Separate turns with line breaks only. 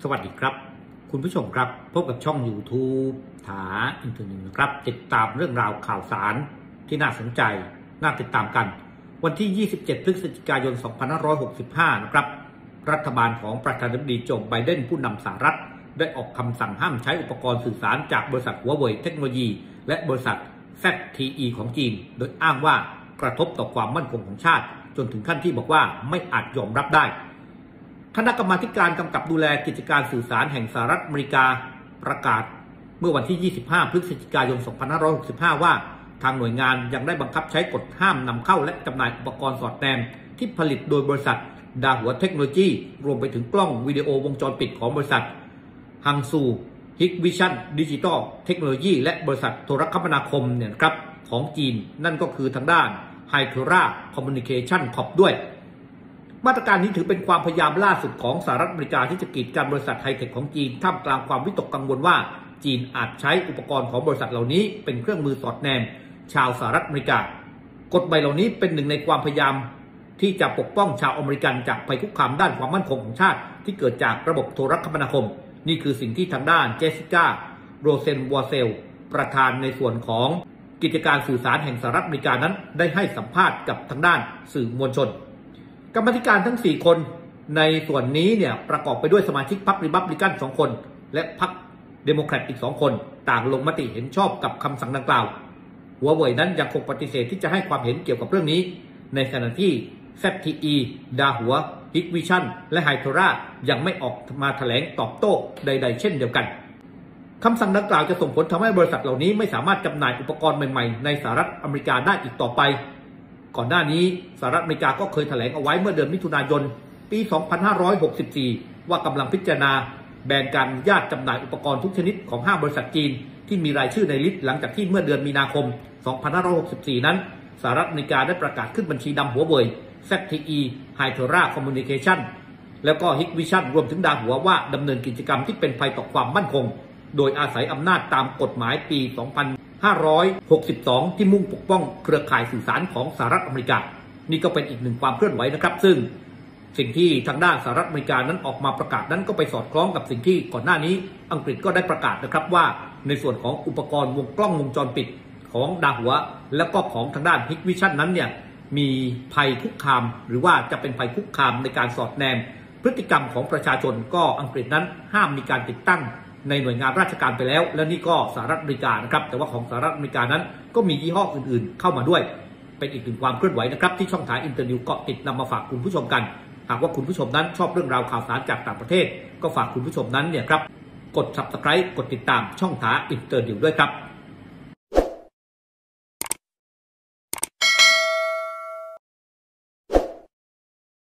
สวัสดีครับคุณผู้ชมครับพบกับช่อง YouTube ถาอินเทอร์เน็ตนะครับติดตามเรื่องราวข่าวสารที่น่าสนใจน่าติดตามกันวันที่ 27 พฤศจิกายน 2565 นะครับรัฐบาลของประธานาธิบดีโจไบเดนผู้นำสหรัฐได้ออกคำสั่งห้ามใช้อุปกรณ์สื่อสารจากบริษัทหัวเว่ยเทคโนโลยีและบริษัท ZTE ของจีนโดยอ้างว่ากระทบต่อความมั่นคงของชาติจนถึงขั้นที่บอกว่าไม่อาจยอมรับได้คณะกรรมาการกำกับดูแลกิจการสื่อสารแห่งสหรัฐอเมริกาประกาศเมื่อวันที่ 25 พฤศจิกายน 2565 ว่าทางหน่วยงานยังได้บังคับใช้กฎห้ามนำเข้าและจำหน่ายอุปกรณ์สอดแนมที่ผลิตโดยบริษัทดาหัวเทคโนโลยีรวมไปถึงกล้องวิดีโอวงจรปิดของบริษัทฮังซูฮิกวิชั่นดิจิตอลเทคโนโลยีและบริษัทโทรคมนาคมเนี่ยครับของจีนนั่นก็คือทางด้านไฮเทราคอมมิวนิเคชันคอร์ปด้วยมาตรการนี้ถือเป็นความพยายามล่าสุดของสหรัฐอเมริกาที่จะกีดกันบริษัทไฮเทคของจีนท่ามกลางความวิตกกังวลว่าจีนอาจใช้อุปกรณ์ของบริษัทเหล่านี้เป็นเครื่องมือสอดแนมชาวสหรัฐอเมริกากฎใหม่เหล่านี้เป็นหนึ่งในความพยายามที่จะปกป้องชาวอเมริกันจากภัยคุกคามด้านความมั่นคงของชาติที่เกิดจากระบบโทรคมนาคมนี่คือสิ่งที่ทางด้านเจสสิก้าโรเซนวอร์เซลประธานในส่วนของกิจการสื่อสารแห่งสหรัฐอเมริกานั้นได้ให้สัมภาษณ์กับทางด้านสื่อมวลชนกรรมธิการทั้ง4คนในส่วนนี้เนี่ยประกอบไปด้วยสมาชิกพรรคริพับลิกัน2คนและพรรคเดโมแครตอีก2คนต่างลงมติเห็นชอบกับคำสั่งดังกล่าวหัวเว่ยนั้นยังคงปฏิเสธที่จะให้ความเห็นเกี่ยวกับเรื่องนี้ในขณะที่ ZTE ดาหัวฮิกวิชั่นและไฮโทรายังไม่ออกมาแถลงตอบโต้ใดๆเช่นเดียวกันคำสั่งดังกล่าวจะส่งผลทำให้บริษัทเหล่านี้ไม่สามารถจำหน่ายอุปกรณ์ใหม่ๆในสหรัฐอเมริกาได้อีกต่อไปก่อนหน้านี้สหรัฐอเมริกาก็เคยแถลงเอาไว้เมื่อเดือนมิถุนายนปี 2564 ว่ากำลังพิจารณาแบนการอนุญาตจำหน่ายอุปกรณ์ทุกชนิดของ5 บริษัทจีนที่มีรายชื่อในลิสต์หลังจากที่เมื่อเดือนมีนาคม 2564 นั้นสหรัฐอเมริกาได้ประกาศขึ้นบัญชีดำหัวเว่ย ZTE Hytera Communication แล้วก็ Hikvision รวมถึงดาหัวว่าดำเนินกิจกรรมที่เป็นภัยต่อความมั่นคงโดยอาศัยอำนาจตามกฎหมายปี 2562 ที่มุ่งปกป้องเครือข่ายสื่อสารของสหรัฐอเมริกานี่ก็เป็นอีกหนึ่งความเคลื่อนไหวนะครับซึ่งสิ่งที่ทางด้านสหรัฐอเมริกานั้นออกมาประกาศนั้นก็ไปสอดคล้องกับสิ่งที่ก่อนหน้านี้อังกฤษก็ได้ประกาศนะครับว่าในส่วนของอุปกรณ์วงกล้องวงจรปิดของดาหัวและก็ของทางด้านฮิกวิชั่นนั้นเนี่ยมีภัยคุกคามหรือว่าจะเป็นภัยคุกคามในการสอดแนมพฤติกรรมของประชาชนก็อังกฤษนั้นห้ามมีการติดตั้งในหน่วยงานราชการไปแล้วและนี่ก็สหรัฐอเมริกานะครับแต่ว่าของสหรัฐอเมริกานั้นก็มียี่ห้ออื่นๆเข้ามาด้วยเป็นอีกหนึ่งความเคลื่อนไหวนะครับที่ช่องทางอินเตอร์นิวเกาะติดนำมาฝากคุณผู้ชมกันหากว่าคุณผู้ชมนั้นชอบเรื่องราวข่าวสารจากต่างประเทศก็ฝากคุณผู้ชมนั้นเนี่ยครับกด Subscribe กดติดตามช่องทางอินเตอร์นิวด้วยครับ